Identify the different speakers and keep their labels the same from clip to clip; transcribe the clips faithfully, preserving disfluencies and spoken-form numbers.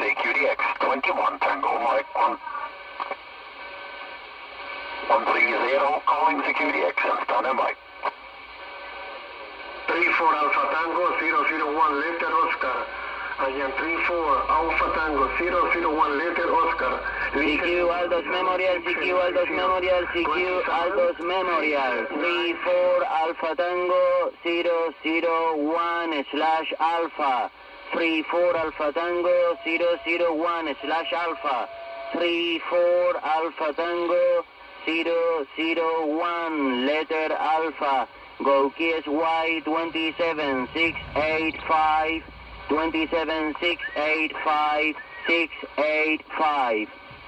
Speaker 1: C Q D X, twenty-one Tango Mike one. one three zero, calling C Q D X and standing by.
Speaker 2: three four Alpha Tango, zero zero one letter Oscar. Again, three four Alpha Tango, zero zero one letter Oscar.
Speaker 3: C Q Aldos Memorial, C Q Aldos Memorial, C Q Aldos Memorial. three four Alpha Tango, zero zero one slash Alpha. three four Alpha Tango, zero zero one slash Alpha. three four Alpha Tango, zero zero one letter Alpha. Go K S Y two seven six eight five, two seven six eight five, six eight five.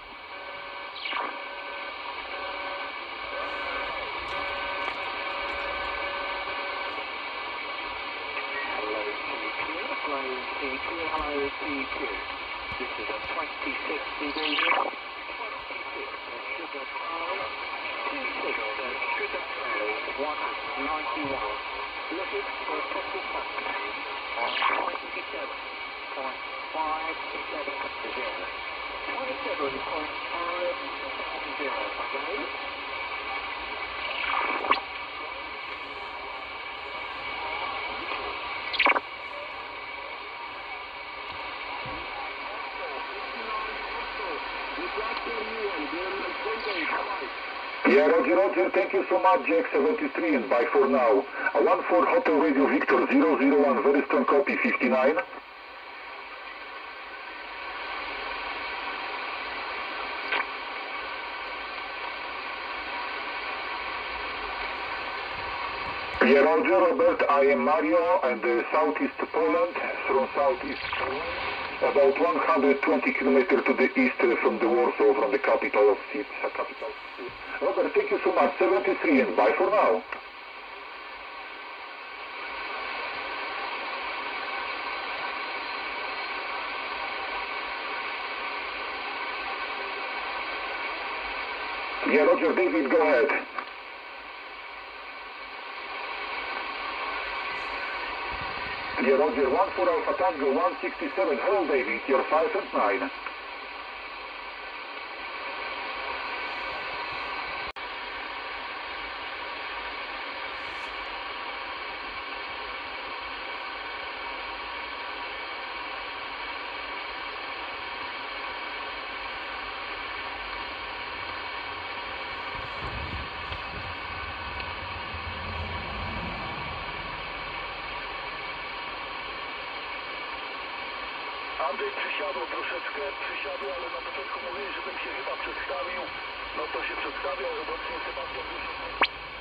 Speaker 4: Hello C Q, hello C Q, hello C Q. This is a twenty-six division. twenty-six Sugar Charlie, two-six Sugar Charlie, one ninety-one. Looking for a possible contact on twenty-seven point five seven zero. twenty-seven point five seven zero, okay?
Speaker 1: Yeah, Roger, Roger, thank you so much, Jack seventy-three, and bye for now. A one four Hotel Radio Victor zero zero one, very strong copy, fifty-nine. Yeah, Roger, Robert, I am Mario, and uh, southeast Poland, from southeast Poland, about one hundred twenty kilometers to the east uh, from the Warsaw, from the capital of Serbia, capital. Robert, thank you so much, seventy-three, and bye for now. Yeah, Roger, David, go ahead. Yeah, Roger, one four Alpha Tango, one sixty-seven, hello David, you're five and nine.
Speaker 5: Andrzej przysiadł troszeczkę, przysiadł, ale na początku mówili, żebym się chyba przedstawił. No to się przedstawiał, obecnie Sebastian Wyszek.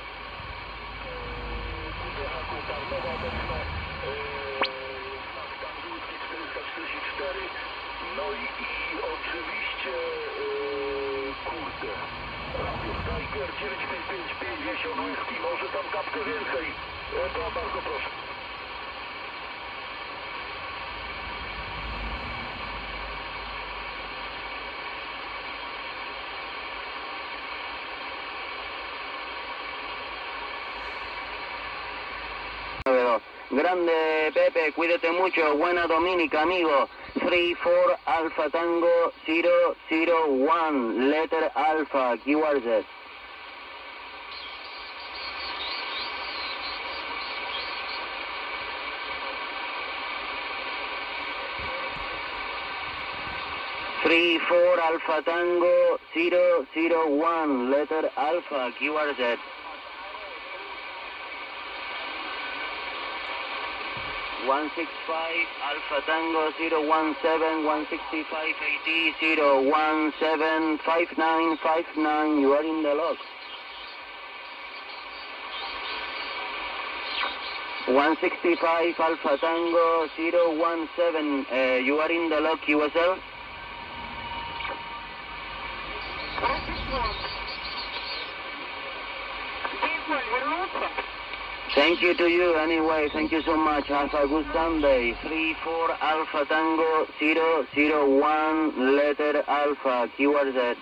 Speaker 5: Kurde Haku, Tarnowa obecne, znak Tanguski czterysta czterdzieści cztery. No i, i oczywiście, yy, kurde, Radio Tiger dziewięć pięć pięć pięćdziesiąt whisky, może tam kapkę więcej. E, to bardzo proszę.
Speaker 3: Grande Pepe, cuídate mucho, buena Dominica, amigo. three four Alpha Tango zero zero one, letter Alpha, keyword. three four Alpha Tango zero zero one, letter Alpha, keyword. one six five Alpha Tango zero one seven one six five A T zero one seven five nine five nine, you are in the log. one six five Alpha Tango zero one seven, uh, you are in the log, Q S L. Thank you to you anyway, thank you so much, have a good Sunday. three four Alpha Tango zero zero one, letter Alpha, keyword Z.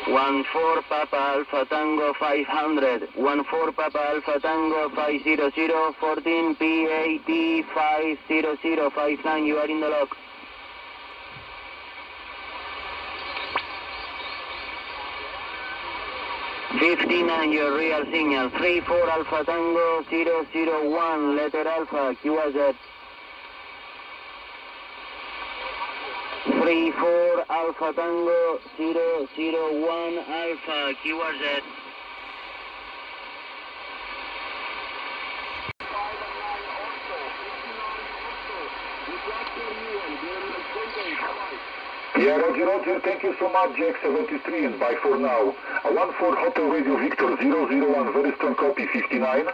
Speaker 3: one four Papa Alpha Tango five hundred, one four Papa Alpha Tango five zero zero, fourteen P A T five zero zero five nine, you are in the log. fifty-nine, your real signal, three four Alpha Tango zero zero one, letter Alpha, Q R Z. three four Alpha Tango zero zero one Alpha, Q R Z.
Speaker 1: Yeah, Roger, Roger, thank you so much, Jack seventy-three, and bye for now. A one four Hotel Radio Victor zero zero one, very strong copy, fifty-nine.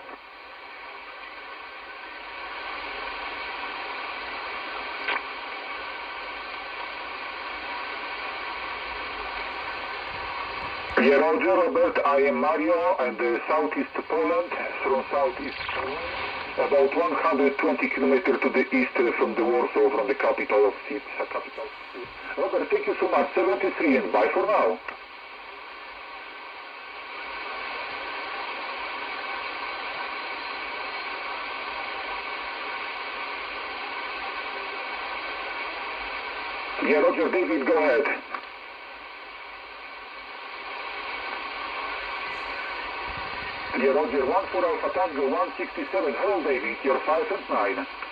Speaker 1: Yeah, Roger, Robert, I am Mario, and uh, southeast Poland, from southeast, about one hundred twenty kilometers to the east uh, from the Warsaw, from the capital of C I P, capital. Robert, thank you so much, seventy-three, and bye for now. Yeah, Roger, David, go ahead. Yeah, Roger, one four Alpha Tango one sixty-seven, hello David, you're five and nine.